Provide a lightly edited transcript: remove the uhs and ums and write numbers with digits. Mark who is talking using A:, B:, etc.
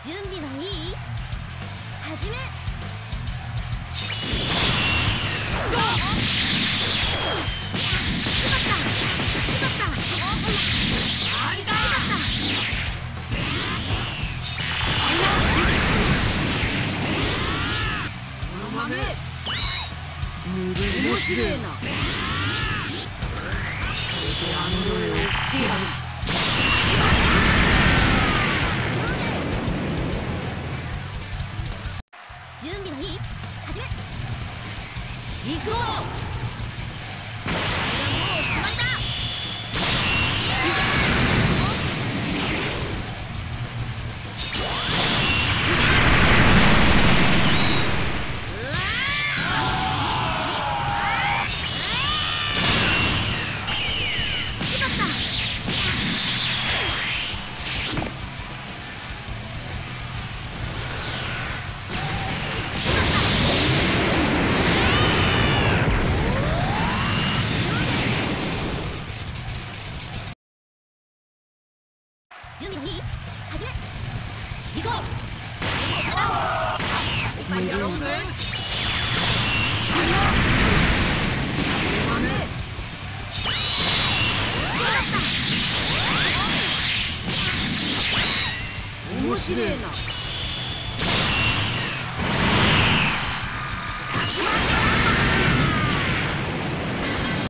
A: 準備はいい？始め。面白えな。準備はいい？始め。行こう。もう決まりだ。準備はいい？始め。行こう。一杯やろうぜ。面白えな。